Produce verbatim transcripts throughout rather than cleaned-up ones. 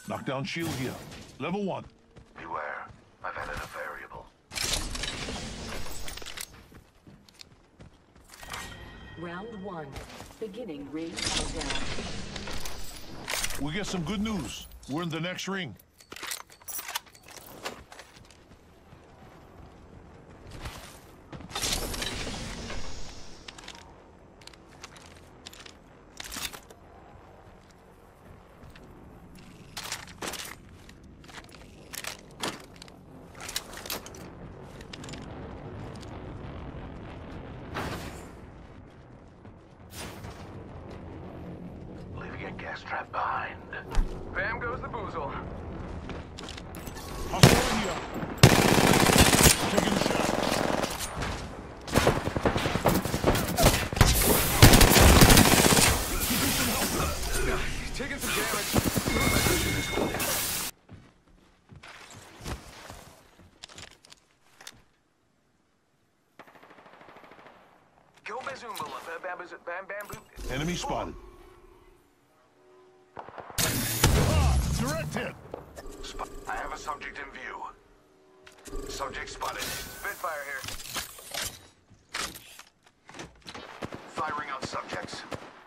Knockdown shield here. Level one. Beware. I've added a variable. Round one. Beginning ring countdown. We get some good news. We're in the next ring. Gas trap behind. Bam goes the boozle. Hostile here. Taking a shot. Taking some damage. Go Bazoomba. Bam, bam, bam, bam. Enemy spotted. Direct hit. I have a subject in view. Subject spotted. Spitfire here. Firing on subjects.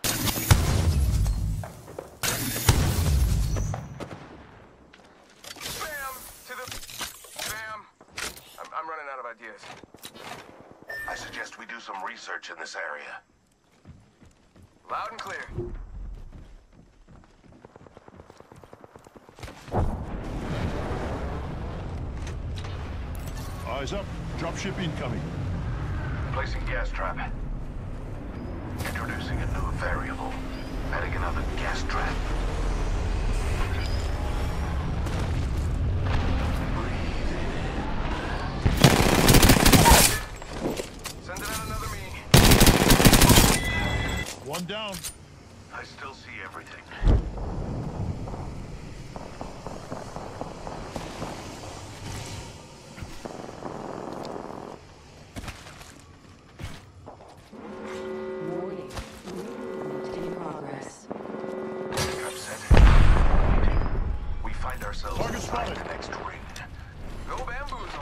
Bam! To the... Bam! I'm, I'm running out of ideas. I suggest we do some research in this area. Loud and clear. Eyes up. Dropship incoming. Placing gas trap. Introducing a new variable. Adding another gas trap. Sending out another me. One down. I still see everything. Warning. Movement in progress. I'm set. We find ourselves Target inside spotted. the next ring. Go bamboozle.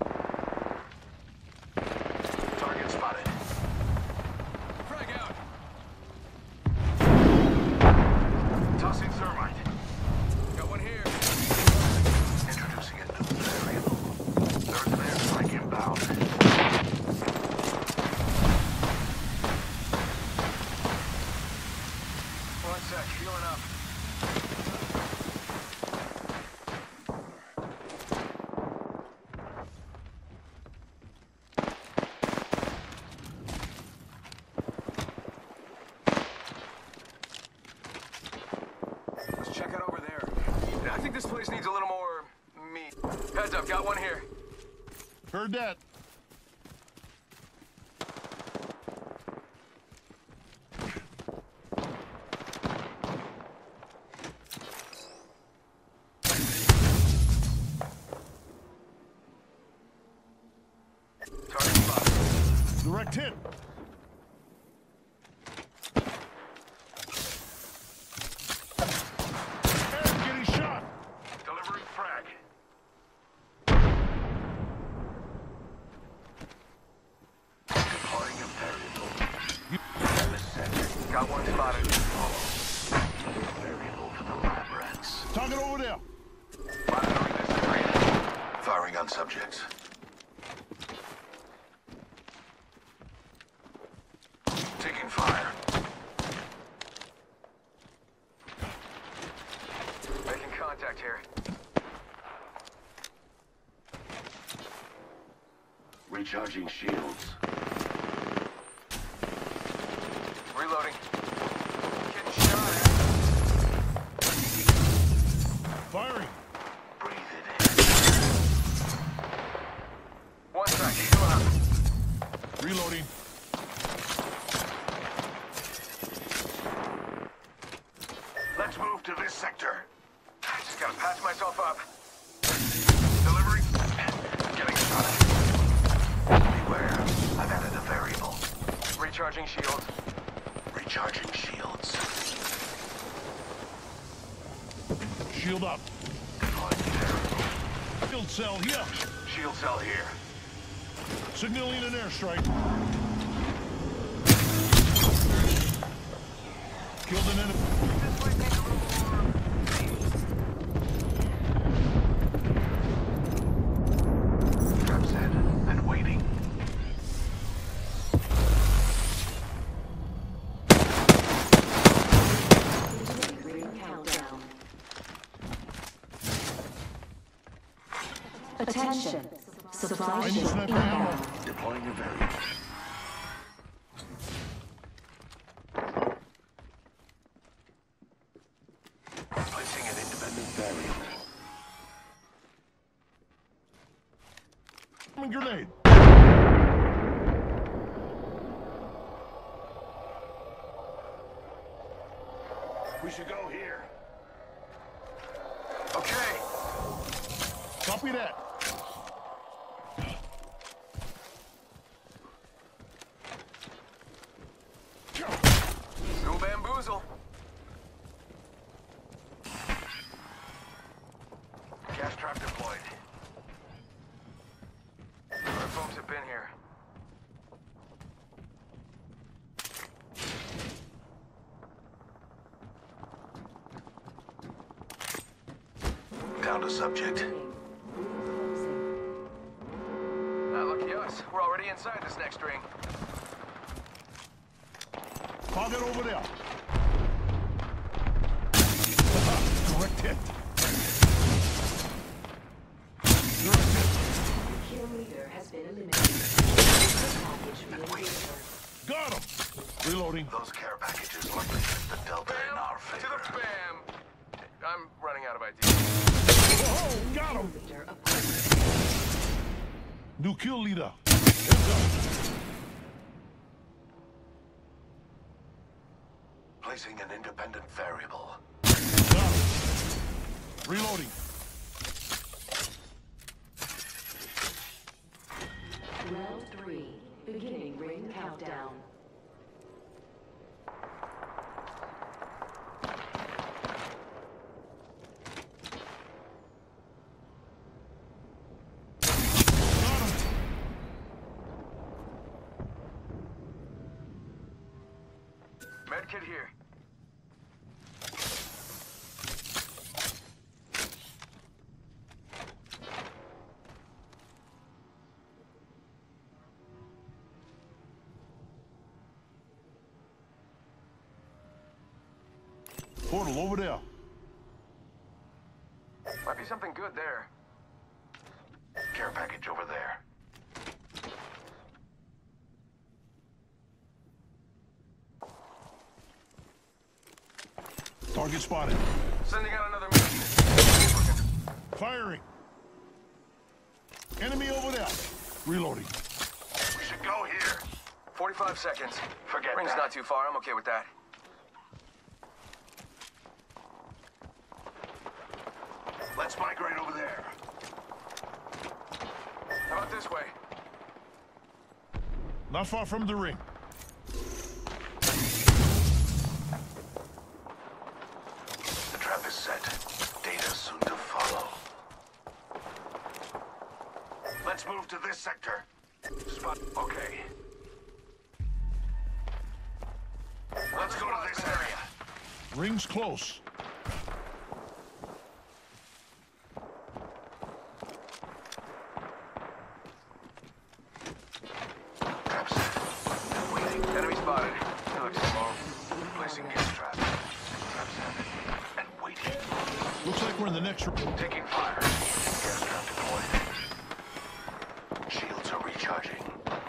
Target spotted. Frag out. Tossing thermite. Got one here. Introducing a new variable. Earth airstrike inbound. One sec. Healing up. Let's check out over there. I think this place needs a little more meat. Heads up, got one here. Heard that. Target spotted. Direct hit. Eric getting shot. Delivering frag. Deploying a variable. Got one spotted. Variable for the lab rats. Target over there. Monitoring this area. Firing on subjects. Taking fire. Making contact here. Recharging shields. Reloading. Getting shot at. Firing. Breathe it One sec. Healing up. Reloading. in. Let's move to this sector. Just gotta patch myself up. Delivery. Getting shot at. Beware. I've added a variable. Recharging shields. Recharging shields. Shield up. Deploying there. Shield cell here. Shield cell here. Signaling an airstrike. Killed an enemy. This place needs a little more me. Trap set and waiting. Beginning ring countdown. Attention. Supply I need ship sniper ammo. inbound. Deploying a variant. Placing an independent variant. Grenade. We should go here. Okay. Copy that. Go bamboozle. Gas trap deployed. Our folks have been here. Down to subject. Not lucky us. We're already inside this next ring. Target over there. Direct hit. Direct hit. Kill leader has been eliminated. Package reinforced. Got him. Reloading. Those care packages likely tip the delta in our Bam! To favor. the bam! I'm running out of ideas. Oh, got him. Leader approved. New kill leader. Heads up. Placing an independent variable. Got him. Reloading. Round three. Beginning ring countdown. Got him. Medkit here. Portal over there. Might be something good there. Care package over there. Target spotted. Sending out another mission. Firing. Enemy over there. Reloading. We should go here. forty-five seconds. Forget Ring's that. not too far. I'm okay with that. Let's migrate over there. How about this way? Not far from the ring. The trap is set. Data soon to follow. Let's move to this sector. Spot. Okay. Let's go to this area. Ring's close. Trap set. And waiting. Enemy spotted. He looks small. Placing gas trap. Trap set. And waiting. Looks like we're in the next room. Taking fire. Gas trap deployed. Shields are recharging.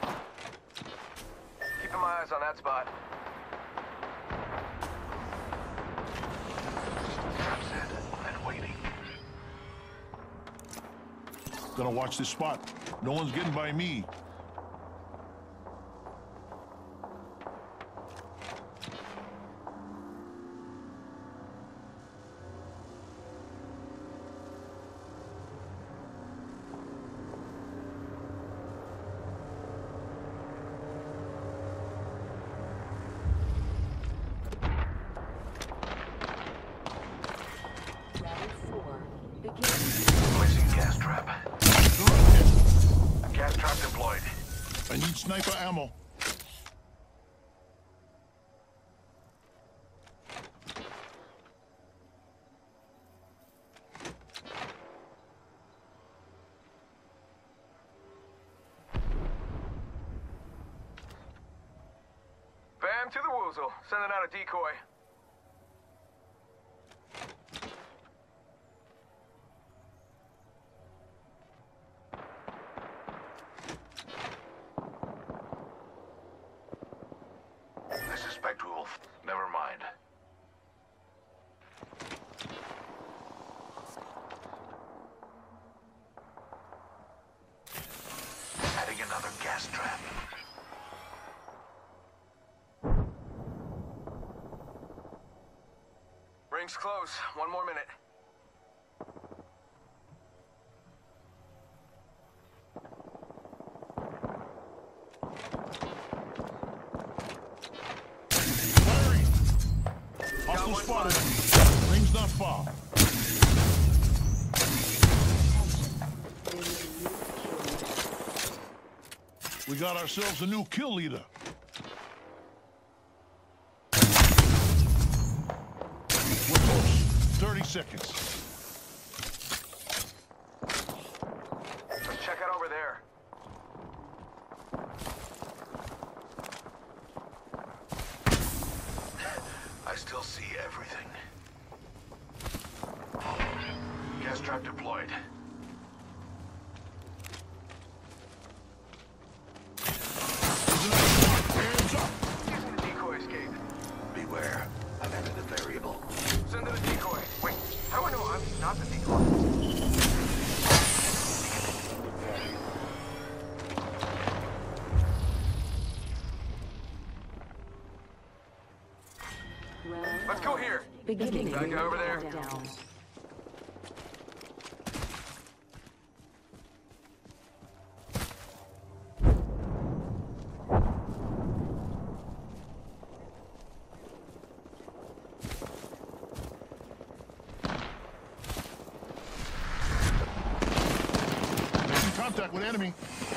Keeping my eyes on that spot. Trap set. And waiting. Gotta watch this spot. No one's getting by me. Round Placing gas trap. Direct hit. Gas trap deployed. I need sniper ammo. Bam to the woozle. Sending out a decoy. I suspect we will. F Never mind. Adding another gas trap. Ring's close. One more minute. Firing. Hostile one spotted. Ring's not far. We got ourselves a new kill leader. We're close. thirty seconds. Let's check out over there. I still see everything. Gas trap deployed. Hands up. Using the decoy escape. Beware. I've added a variable. Send to the decoy. Wait, how do I know I'm not the decoy? Round Let's go five. here. Beginning Back ring over there. countdown. Making contact with enemy.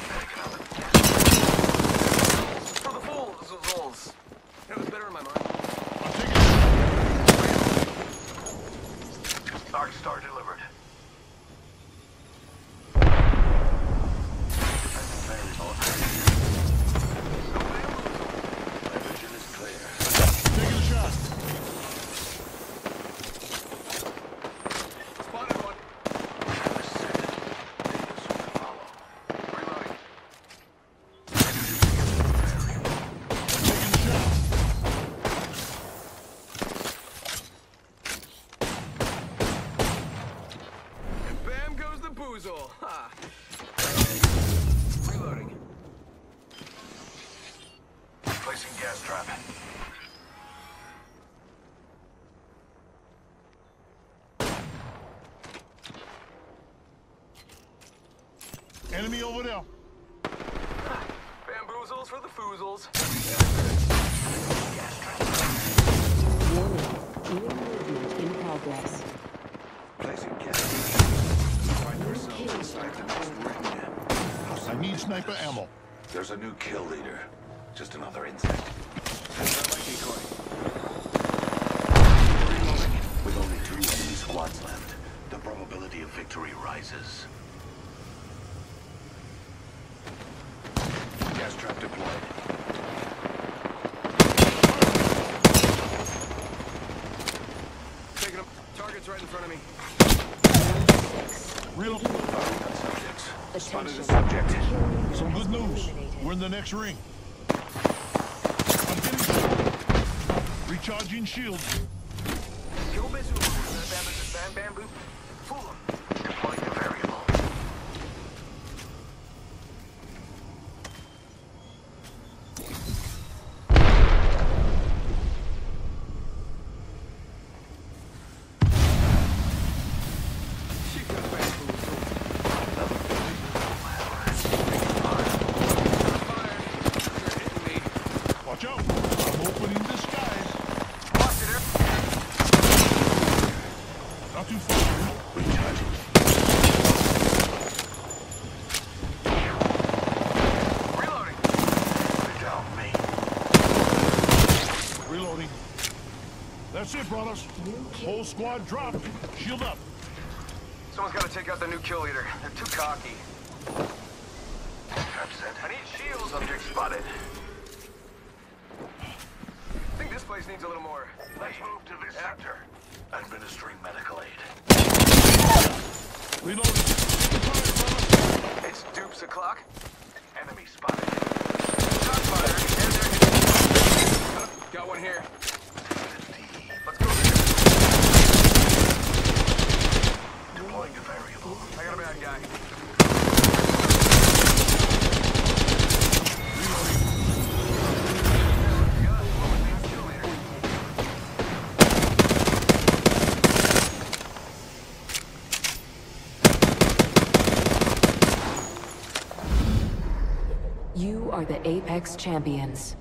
For the fools. It was better in my mind. I'm taking Dark Star delivered. My vision is clear. taking a shot. Spotted one. Reloading. Taking a shot. And bam goes the boozle. Ha. Reloading. Placing gas trap. Enemy over there. Bamboozles for the foozles. Warning. Team movement in progress. Placing gas. Find ourselves inside the next ring. I need sniper ammo. There's a new kill leader. Just another insect. Not my decoy. With only two enemy squads left, the probability of victory rises. Gas trap deployed. Taking him. Target's right in front of me. Real. Firing on subjects. Spotted a Attention. subject. Some good news. We're in the next ring. I'm getting shot. Recharging shields. Kill Bizu. Bam, bam, bamboo. Fool him. Deploying a variable. She got bamboozled. Fire. You're hitting me. Watch out. I'm opening the skies. Watch it, Not too far. That's it, brothers. Whole squad dropped. Shield up. Someone's got to take out the new kill leader. They're too cocky. Absent. I need shields. Subject spotted. I think this place needs a little more. Let's move to this sector. Administering medical aid. Reloading. It's dupes o'clock. Enemy spotted. Shot fired. And they're hitting. Got one here. Let's go. Deploying a variable. I got a bad guy. You are the Apex Champions.